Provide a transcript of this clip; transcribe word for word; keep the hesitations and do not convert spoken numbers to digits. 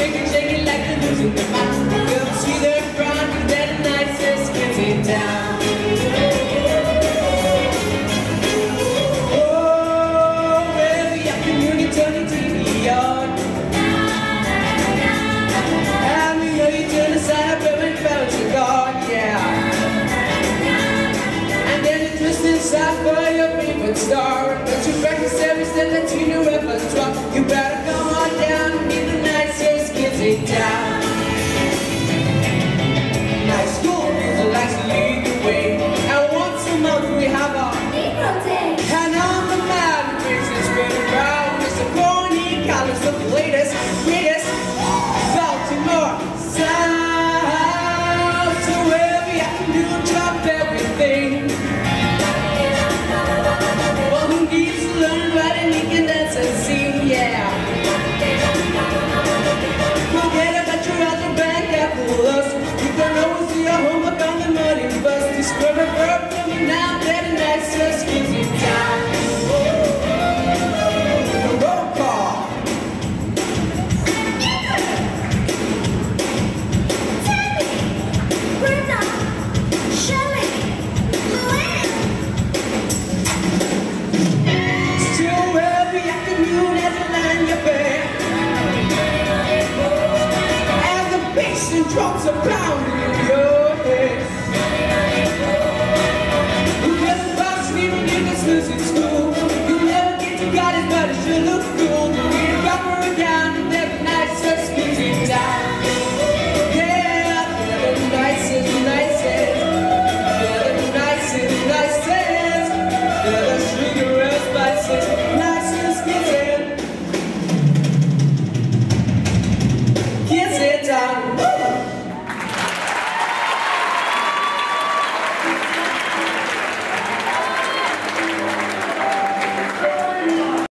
shake it, shake it like they're losing their mind. You'll see their front, cause they're the nicest kids in town. Oh, every afternoon you turn your T V on, and we know you turn the side up every bounce you got, yeah. And then you twist inside for your favorite star. Don't you practice every step that's in your repertoire. You better come on down and be the nicest kids in town. Nice school music likes to lead the way, and once a month we have our Negro Day. And on the mountain faces spinning round, Mister Corny Collins with the latest, greatest Baltimore sound. So every afternoon drop everything. Well, who needs to learn writing, he can dance and sing, yeah. Forget about your other bank apples. You can always see your homework on the money bus. Describe a verb for me now, they're the nicest kids in town. Roll call. Brenda, Shelley, Luann. Still every afternoon as you line your bed, as the bass and drums are pounding in your head. You never box even in this losing school. You never get to God as but it should look cool. You need a rapper again, and they're the nicest kids in town. Yeah, they're the nicest, nicest. They're the nicest, nicest. They're the sugar and spices, nicest kids in. Kids in town.